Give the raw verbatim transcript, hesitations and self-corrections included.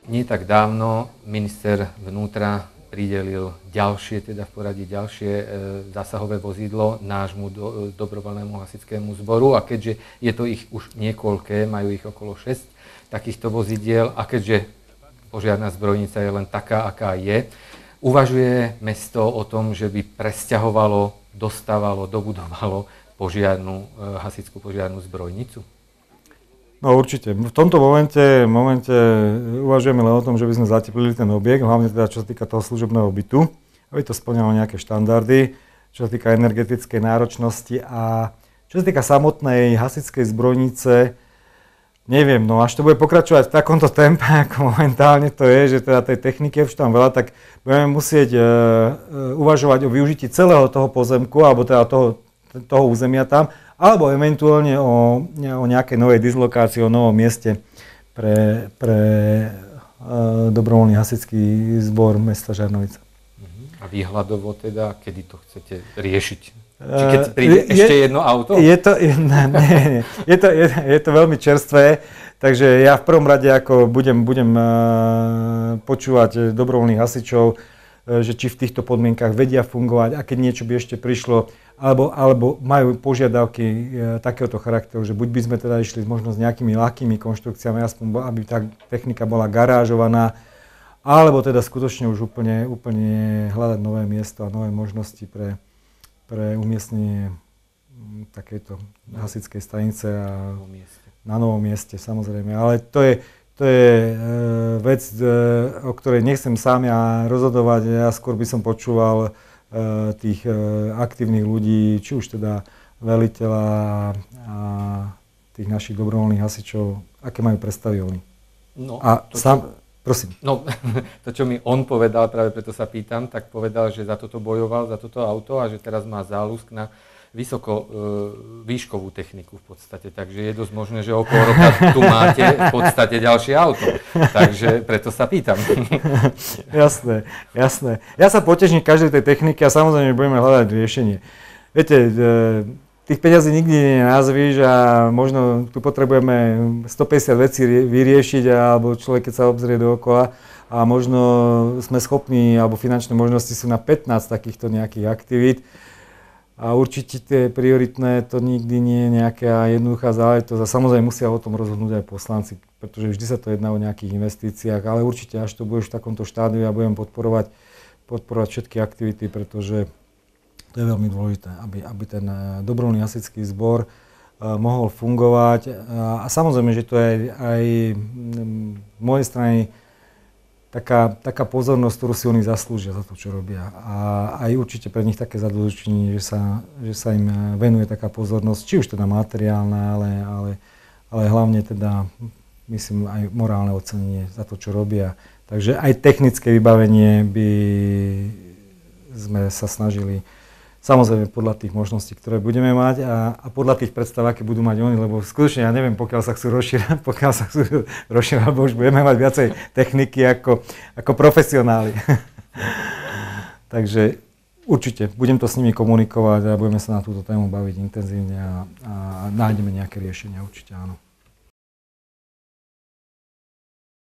nie tak dávno minister vnútra pridelil ďalšie, teda v poradí ďalšie e, zásahové vozidlo nášmu do, dobrovoľnému hasičskému zboru a keďže je to ich už niekoľké, majú ich okolo šesť takýchto vozidiel a keďže požiarna zbrojnica je len taká, aká je, uvažuje mesto o tom, že by presťahovalo, dostávalo, dobudovalo požiarnu, e, hasičskú požiarnu zbrojnicu? No určite. V tomto momente, momente uvažujeme len o tom, že by sme zateplili ten objekt, hlavne teda čo sa týka toho služobného bytu, aby to spĺňalo nejaké štandardy, čo sa týka energetickej náročnosti a čo sa týka samotnej hasičskej zbrojnice, neviem, no až to bude pokračovať v takomto tempe, ako momentálne to je, že teda tej techniky je už tam veľa, tak budeme musieť e, e, uvažovať o využití celého toho pozemku, alebo teda toho, toho územia tam, alebo eventuálne o, o nejakej novej dislokácii, o novom mieste pre, pre e, dobrovoľný hasičský zbor mesta Žarnovica. A výhľadovo teda, kedy to chcete riešiť? Či keď príde je, ešte jedno auto? Je to, je, ne, nie, nie. Je, to, je, je to veľmi čerstvé, takže ja v prvom rade ako budem, budem uh, počúvať dobrovoľných hasičov, uh, že či v týchto podmienkach vedia fungovať a keď niečo by ešte prišlo, alebo, alebo majú požiadavky uh, takéhoto charakteru, že buď by sme teda išli možno s nejakými ľahkými konštrukciami, aspoň aby tá technika bola garážovaná, alebo teda skutočne už úplne, úplne hľadať nové miesto a nové možnosti pre, pre umiestnenie takéto hasičskej stanice a na novom mieste, samozrejme. Ale to je, to je e, vec, e, o ktorej nechcem sám ja rozhodovať. Ja skôr by som počúval e, tých e, aktívnych ľudí, či už teda veliteľa a tých našich dobrovoľných hasičov, aké majú predstavy oni. No, a to, sám, prosím. No, to, čo mi on povedal, práve preto sa pýtam, tak povedal, že za toto bojoval, za toto auto a že teraz má záľusk na vysoko e, výškovú techniku v podstate. Takže je dosť možné, že okolo roka tu máte v podstate ďalšie auto. Takže preto sa pýtam. Jasné, jasné. Ja sa poteším každej tej techniky a samozrejme budeme hľadať riešenie. Viete, e, tých peňazí nikdy nenazvíš a možno tu potrebujeme stopäťdesiat vecí vyriešiť, alebo človek keď sa obzrie dookola a možno sme schopní, alebo finančné možnosti sú na pätnásť takýchto nejakých aktivít. A určite tie prioritné to nikdy nie je nejaká jednoduchá záležitosť a samozrejme musia o tom rozhodnúť aj poslanci, pretože vždy sa to jedná o nejakých investíciách, ale určite až to budeš v takomto štádiu ja budem podporovať, podporovať všetky aktivity, pretože to je veľmi dôležité, aby, aby ten dobrovoľný hasičský zbor uh, mohol fungovať. Uh, a samozrejme, že to je aj, aj z mojej strany taká, taká pozornosť, ktorú si oni zaslúžia za to, čo robia. A aj určite pre nich také zadozučenie, že sa, že sa im venuje taká pozornosť, či už teda materiálna, ale, ale, ale hlavne teda, myslím, aj morálne ocenenie za to, čo robia. Takže aj technické vybavenie by sme sa snažili samozrejme podľa tých možností, ktoré budeme mať a, a podľa tých predstav, aké budú mať oni, lebo skutočne ja neviem, pokiaľ sa chcú rozšírať, pokiaľ sa chcú rozšírať, alebo už budeme mať viacej techniky ako, ako profesionáli. Takže určite budem to s nimi komunikovať a budeme sa na túto tému baviť intenzívne a, a nájdeme nejaké riešenia, určite áno.